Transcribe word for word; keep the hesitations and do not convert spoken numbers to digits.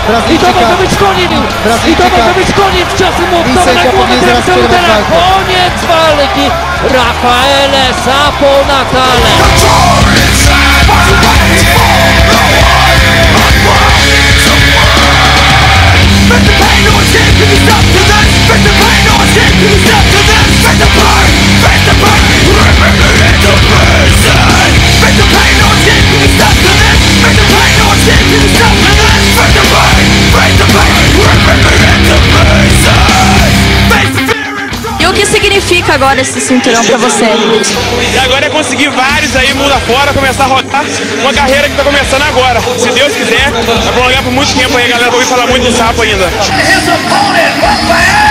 I to może być koniec! I to może być koniec czasu mocno na głowę Trentera! Koniec walki! Rafaele Sapo-Natale! E o que significa agora esse cinturão pra você? E agora é conseguir vários aí, mundo afora, começar a rodar uma carreira que tá começando agora. Se Deus quiser, vai prolongar por muito tempo aí, a galera vai ouvir falar muito do Sapo ainda.